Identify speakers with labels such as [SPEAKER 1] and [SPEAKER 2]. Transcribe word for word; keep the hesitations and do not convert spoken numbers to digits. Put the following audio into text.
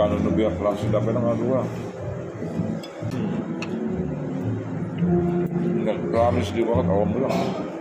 [SPEAKER 1] Gano'n na biyak klase dapat ng agawa. Nag-promise di ko katawang mo lang.